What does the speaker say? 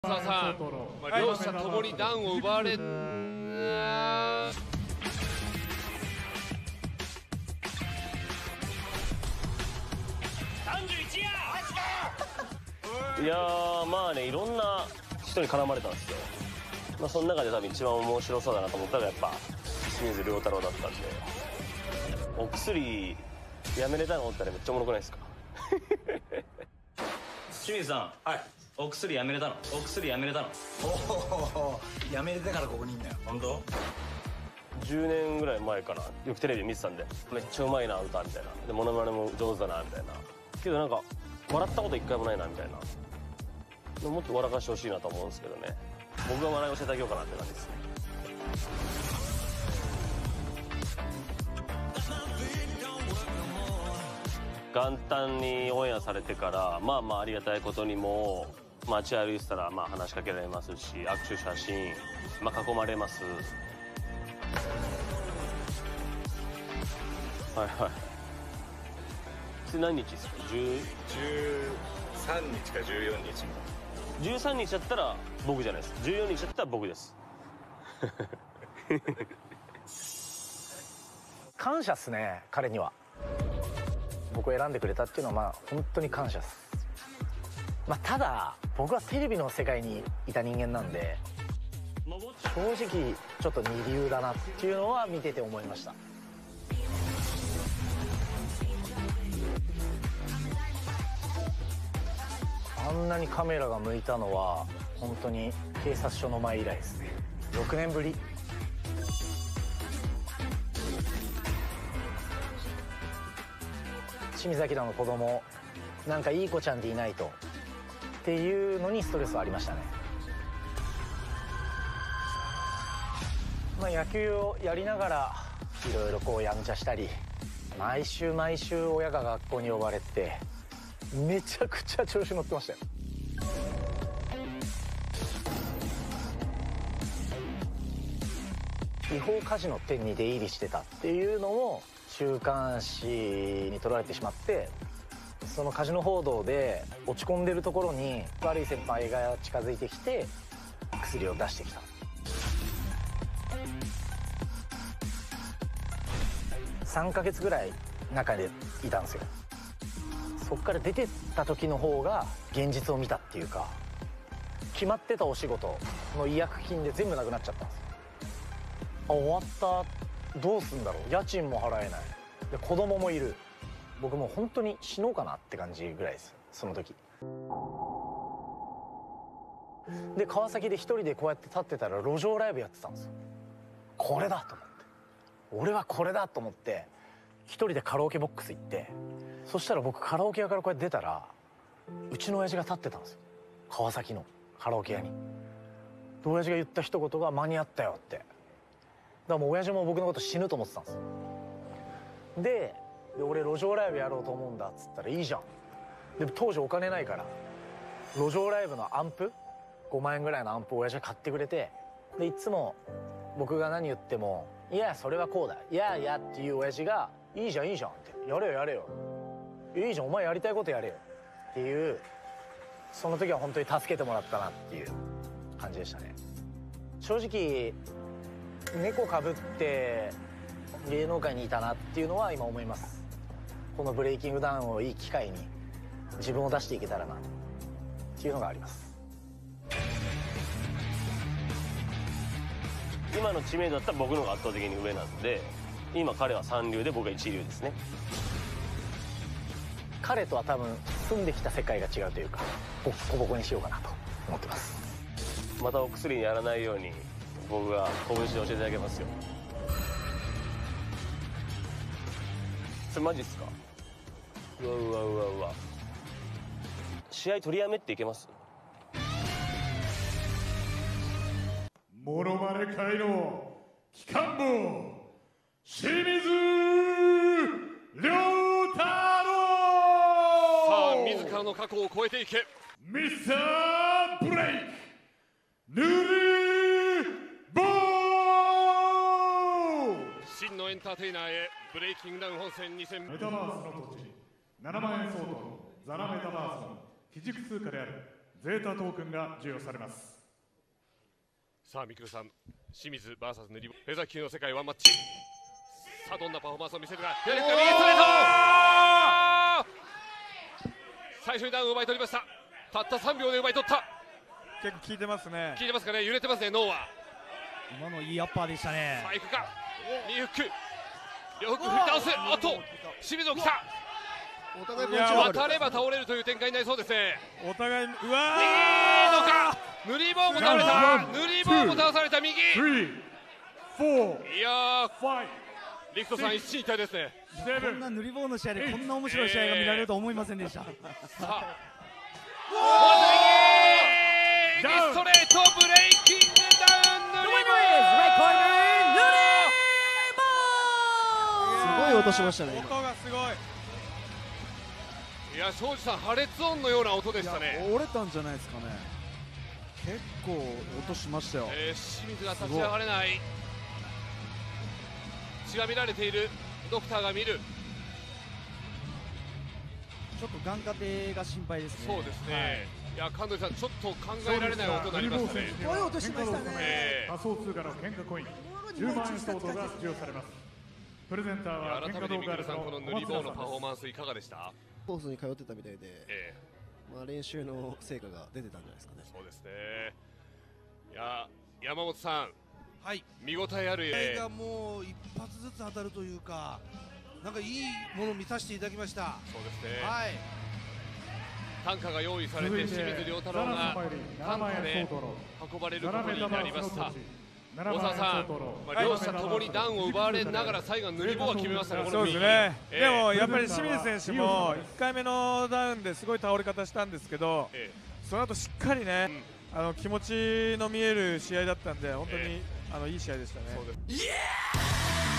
さん、両者ともにダウンを奪われ、 いやー、まあね、いろんな人に絡まれたんですよ。まあ、その中で多分一番面白そうだなと思ったのがやっぱ清水亮太郎だったんで、お薬やめれたのってめっちゃおもろくないですか？清水さん、 はい。 お薬やめれたの？お薬やめれたの？ おお、やめれてからここにいんだよ。 本当？10年ぐらい前からよくテレビ見てたんで、めっちゃうまいな歌みたいな、でモノマネも上手だなみたいな、けどなんか笑ったこと一回もないなみたいな、もっと笑かしてほしいなと思うんですけどね。僕が笑いを教えてあげようかなって感じですね。元旦にオンエアされてから、まあまあありがたいことにも街歩いてたらまあ話しかけられますし、握手写真、まあ、囲まれます。はいはい。それ何日ですか？13 日か14日。 13日だったら僕じゃないです。14日だったら僕です。 感謝っすね、彼には。僕を選んでくれたっていうのはまあ本当に感謝っす。まあただ僕はテレビの世界にいた人間なんで、正直ちょっと二流だなっていうのは見てて思いました。あんなにカメラが向いたのは本当に警察署の前以来ですね。6年ぶり。清水アの子供なんかいい子ちゃんでいないとっていうのにストレスはありましたね。まあ野球をやりながらいろいろこうやんちゃしたり、毎週毎週親が学校に呼ばれてめちゃくちゃ調子乗ってましたよ。違法カジノ店に出入りしてたっていうのも週刊誌に取られてしまって、そのカジノ報道で落ち込んでるところに悪い先輩が近づいてきて薬を出してきた。3ヶ月ぐらい中でいたんですよ。そっから出てった時の方が現実を見たっていうか、決まってたお仕事の違約金で全部なくなっちゃったんですよ。あ、終わった、どうすんだろう、家賃も払えないで子供もいる、僕もう本当に死のうかなって感じぐらいです、その時。で川崎で一人でこうやって立ってたら路上ライブやってたんですよ。これだと思って、俺はこれだと思って一人でカラオケボックス行って、そしたら僕カラオケ屋からこうやって出たらうちの親父が立ってたんですよ、川崎のカラオケ屋に。で親父が言った一言が間に合ったよって。だからもう親父も僕のこと死ぬと思ってたんですよ。で俺路上ライブやろうと思うんだっつったらいいじゃん。でも当時お金ないから路上ライブのアンプ5万円ぐらいのアンプを親父が買ってくれて、でいつも僕が何言っても「いやそれはこうだ、いやいや」っていう親父が「いいじゃんいいじゃん」って「やれよやれよ、いいじゃんお前やりたいことやれよ」っていう、その時は本当に助けてもらったなっていう感じでしたね。正直猫かぶって芸能界にいたなっていうのは今思います。このブレイキングダウンをいい機会に自分を出していけたらなっていうのがあります。 今の知名度だったら僕の方が圧倒的に上なんで、今彼は三流で僕は一流ですね。彼とは多分住んできた世界が違うというか、ボッコボコにしようかなと思ってます。またお薬にやらないように僕が拳で教えていただけますよ。それマジっすか？うわうわうわうわ。試合取りやめっていけます？ モノマネ界の機関棒、清水亮太郎。 さあ自らの過去を超えていけ。 ミスターブレイクヌルボー。 真のエンターテイナーへブレイキングダウン本戦2戦。 メタバースの土地7万円相当のザラメタバースの基軸通貨であるゼータトークンが授与されます。 さあみくるさん、清水 VS 塗りフェザー級の世界ワンマッチ。さあどんなパフォーマンスを見せるか。左から右ストレート。最初にダウンを奪い取りました。たった3秒で奪い取った。 結構効いてますね。 効いてますかね。揺れてますね、脳は。 今のいいアッパーでしたね。 さあ行くか。右フック、両フック振り倒す。あっと清水を来た。 お互い渡れば倒れるという展開になりそうですね。 お互い、うわー、 いいのか。塗り棒も倒れた。塗り棒も倒された。右。いやー、リクトさん一進一退ですね。 こんな塗り棒の試合でこんな面白い試合が見られると思いませんでした。 さあ右ストレートブレイキングダウン。塗り棒すごい音しましたね。 音がすごい。 いや庄司さん、破裂音のような音でしたね。 折れたんじゃないですかね。結構音しましたよ。 清水が立ち上がれない。血が見られている。ドクターが見る。 ちょっと眼科手が心配ですね。 そうですね、いや神取さん、ちょっと考えられない音になりましたね。 すごい音しましたね。仮想通貨の喧嘩コイン10万円相当が授与されます。プレゼンターは改めてみくるさん、この塗り棒のパフォーマンスいかがでした？ コースに通ってたみたいで、まあ練習の成果が出てたんじゃないですかね。 そうですね。いや山本さん、 はい、 見応えある試合がもう一発ずつ当たるというか、なんかいいものを見させていただきました。 そうですね。 はい。 担架が用意されて清水亮太郎が担架で運ばれることになりました。大沢さん、両者ともにダウンを奪われながら最後は塗り棒が決めましたね。 そうですね。でもやっぱり清水選手も1回目のダウンですごい倒れ方したんですけど、その後しっかりね、気持ちの見える試合だったんで、本当にいい試合でしたね。